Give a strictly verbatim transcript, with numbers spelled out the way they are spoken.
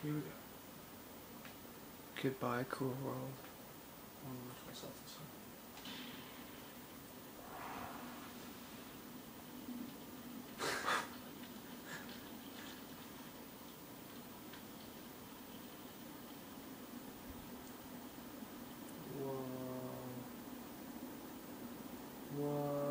Here we go. Goodbye, cool world. I want to watch myself this one. Whoa. Whoa.